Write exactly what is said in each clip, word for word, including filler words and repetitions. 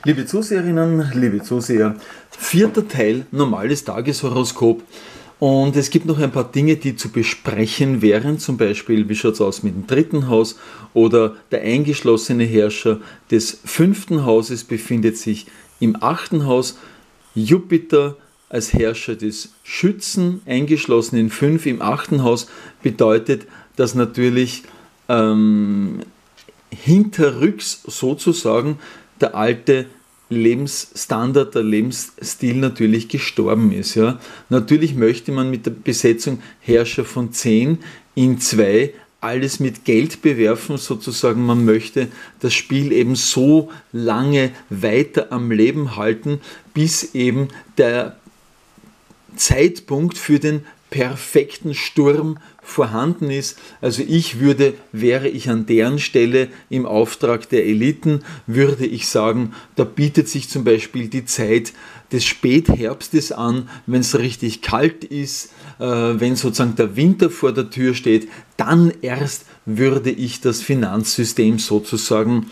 Liebe Zuseherinnen, liebe Zuseher, vierter Teil normales Tageshoroskop. Und es gibt noch ein paar Dinge, die zu besprechen wären, zum Beispiel, wie schaut es aus mit dem dritten Haus oder der eingeschlossene Herrscher des fünften Hauses befindet sich im achten Haus, Jupiter als Herrscher des Schützen, eingeschlossen in fünf im achten Haus, bedeutet, dass natürlich ähm, hinterrücks sozusagen der alte Lebensstandard, der Lebensstil natürlich gestorben ist. Ja. Natürlich möchte man mit der Besetzung Herrscher von zehn in zwei alles mit Geld bewerfen, sozusagen man möchte das Spiel eben so lange weiter am Leben halten, bis eben der Zeitpunkt für den perfekten Sturm vorhanden ist. Also ich würde, wäre ich an deren Stelle im Auftrag der Eliten, würde ich sagen, da bietet sich zum Beispiel die Zeit des Spätherbstes an, wenn es richtig kalt ist, äh, wenn sozusagen der Winter vor der Tür steht, dann erst würde ich das Finanzsystem sozusagen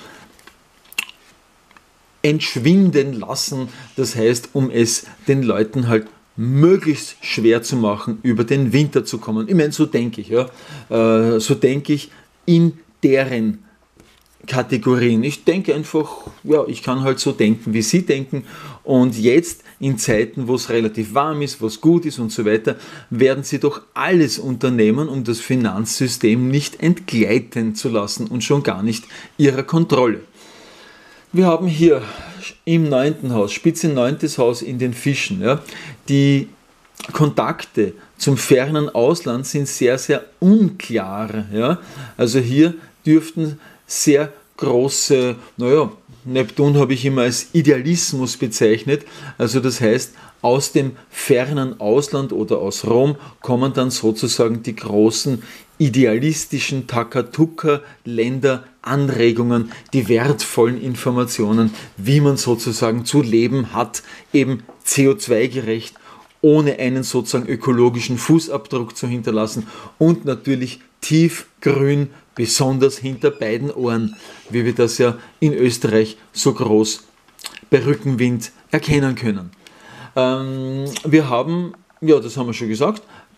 entschwinden lassen, das heißt, um es den Leuten halt möglichst schwer zu machen, über den Winter zu kommen. Ich meine, so denke ich, ja. Äh, so denke ich in deren Kategorien. Ich denke einfach, ja, ich kann halt so denken, wie sie denken. Und jetzt in Zeiten, wo es relativ warm ist, wo es gut ist und so weiter, werden sie doch alles unternehmen, um das Finanzsystem nicht entgleiten zu lassen und schon gar nicht ihrer Kontrolle. Wir haben hier im neunten Haus, Spitze neuntes Haus in den Fischen. Ja, die Kontakte zum fernen Ausland sind sehr, sehr unklar. Ja. Also hier dürften sehr große, naja, Neptun habe ich immer als Idealismus bezeichnet. Also das heißt, aus dem fernen Ausland oder aus Rom kommen dann sozusagen die großen idealistischen Takatuka-Länder Anregungen, die wertvollen Informationen, wie man sozusagen zu leben hat, eben C O zwei gerecht, ohne einen sozusagen ökologischen Fußabdruck zu hinterlassen und natürlich tiefgrün, besonders hinter beiden Ohren, wie wir das ja in Österreich so groß bei Rückenwind erkennen können. Ähm, wir haben, ja, das haben wir schon gesagt,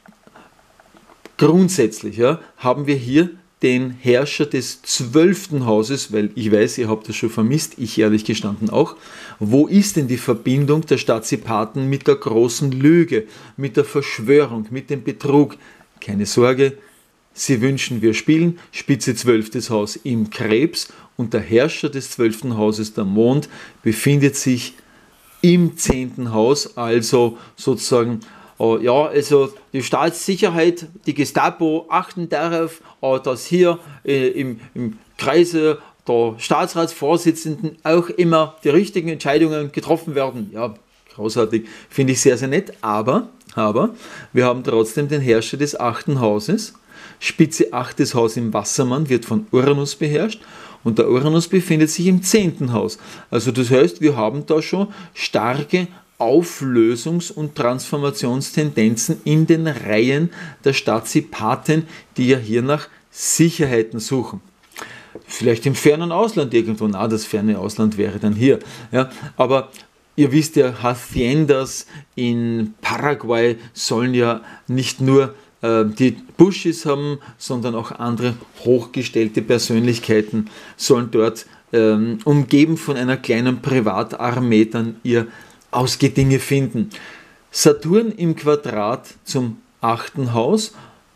grundsätzlich ja, haben wir hier den Herrscher des zwölften Hauses, weil ich weiß, ihr habt das schon vermisst, ich ehrlich gestanden auch. Wo ist denn die Verbindung der Stadtzipaten mit der großen Lüge, mit der Verschwörung, mit dem Betrug? Keine Sorge, sie wünschen, wir spielen. Spitze zwölftes Haus im Krebs und der Herrscher des zwölften Hauses, der Mond, befindet sich im zehnten Haus, also sozusagen Uh, ja, also die Staatssicherheit, die Gestapo achten darauf, uh, dass hier äh, im, im Kreise der Staatsratsvorsitzenden auch immer die richtigen Entscheidungen getroffen werden. Ja, großartig, finde ich sehr, sehr nett, aber, aber wir haben trotzdem den Herrscher des achten Hauses. Spitze achtes Haus im Wassermann wird von Uranus beherrscht und der Uranus befindet sich im zehnten Haus. Also das heißt, wir haben da schon starke Auflösungs- und Transformationstendenzen in den Reihen der Stadtzipaten, die ja hier nach Sicherheiten suchen. Vielleicht im fernen Ausland irgendwo, na, das ferne Ausland wäre dann hier. Ja, aber ihr wisst ja, Haciendas in Paraguay sollen ja nicht nur äh, die Bushis haben, sondern auch andere hochgestellte Persönlichkeiten sollen dort ähm, umgeben von einer kleinen Privatarmee dann ihr Ausgedinge finden. Saturn im Quadrat zum achten Haus,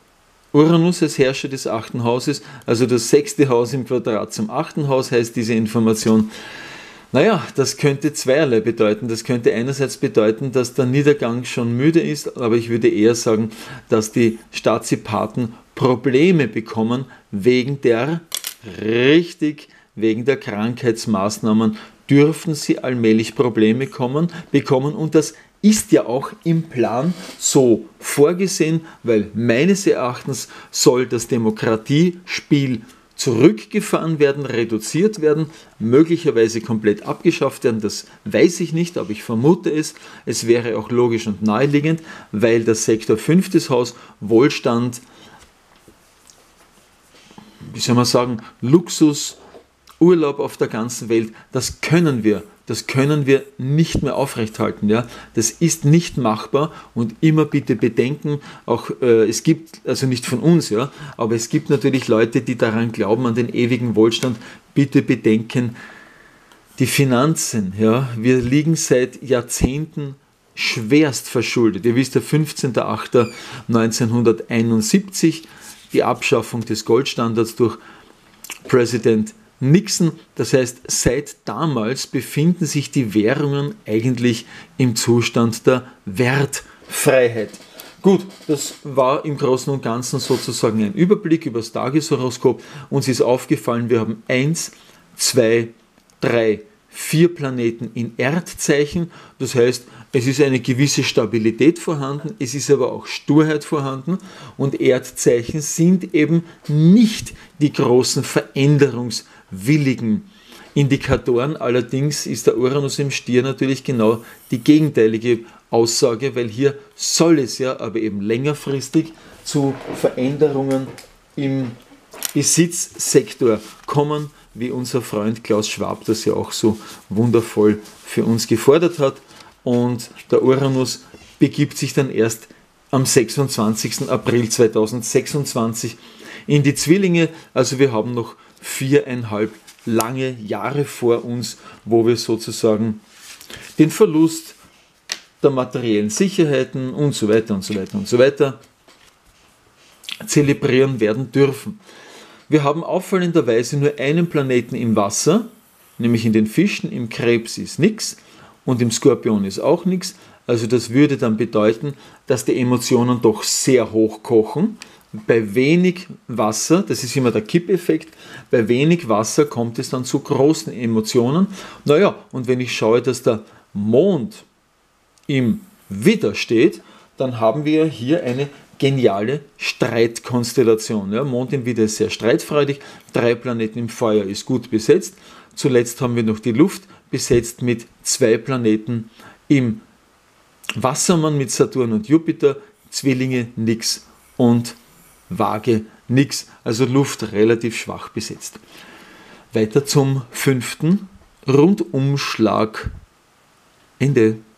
Uranus als Herrscher des achten Hauses, also das sechste Haus im Quadrat zum achten Haus heißt diese Information. Naja, das könnte zweierlei bedeuten. Das könnte einerseits bedeuten, dass der Niedergang schon müde ist, aber ich würde eher sagen, dass die Stadtzipaten Probleme bekommen wegen der, richtig, wegen der Krankheitsmaßnahmen, dürfen sie allmählich Probleme kommen, bekommen und das ist ja auch im Plan so vorgesehen, weil meines Erachtens soll das Demokratiespiel zurückgefahren werden, reduziert werden, möglicherweise komplett abgeschafft werden, das weiß ich nicht, aber ich vermute es. Es wäre auch logisch und naheliegend, weil das Sektor fünftes Haus Wohlstand, wie soll man sagen, Luxus, Urlaub auf der ganzen Welt, das können wir das können wir nicht mehr aufrechthalten. Ja? Das ist nicht machbar und immer bitte bedenken, auch äh, es gibt, also nicht von uns, ja, aber es gibt natürlich Leute, die daran glauben, an den ewigen Wohlstand. Bitte bedenken, die Finanzen, ja, wir liegen seit Jahrzehnten schwerst verschuldet. Ihr wisst ja, fünfzehnter achter neunzehnhunderteinundsiebzig, die Abschaffung des Goldstandards durch Präsident Nixon. Das heißt, seit damals befinden sich die Währungen eigentlich im Zustand der Wertfreiheit. Gut, das war im Großen und Ganzen sozusagen ein Überblick über das Tageshoroskop. Uns ist aufgefallen, wir haben eins, zwei, drei, vier Planeten in Erdzeichen. Das heißt, es ist eine gewisse Stabilität vorhanden, es ist aber auch Sturheit vorhanden und Erdzeichen sind eben nicht die großen veränderungswilligen Indikatoren. Allerdings ist der Uranus im Stier natürlich genau die gegenteilige Aussage, weil hier soll es ja aber eben längerfristig zu Veränderungen im Besitzsektor kommen, wie unser Freund Klaus Schwab das ja auch so wundervoll für uns gefordert hat. Und der Uranus begibt sich dann erst am sechsundzwanzigsten April zweitausendsechsundzwanzig in die Zwillinge. Also wir haben noch viereinhalb lange Jahre vor uns, wo wir sozusagen den Verlust der materiellen Sicherheiten und so weiter und so weiter und so weiter zelebrieren werden dürfen. Wir haben auffallenderweise nur einen Planeten im Wasser, nämlich in den Fischen. Im Krebs ist nichts und im Skorpion ist auch nichts. Also das würde dann bedeuten, dass die Emotionen doch sehr hoch kochen. Bei wenig Wasser, das ist immer der Kippeffekt, bei wenig Wasser kommt es dann zu großen Emotionen. Naja, und wenn ich schaue, dass der Mond im Widder steht, dann haben wir hier eine geniale Streitkonstellation. Ja, Mond im Widder ist sehr streitfreudig, drei Planeten im Feuer ist gut besetzt. Zuletzt haben wir noch die Luft besetzt mit zwei Planeten im Wassermann mit Saturn und Jupiter, Zwillinge nix und Waage nix, also Luft relativ schwach besetzt. Weiter zum fünften Rundumschlag. Ende.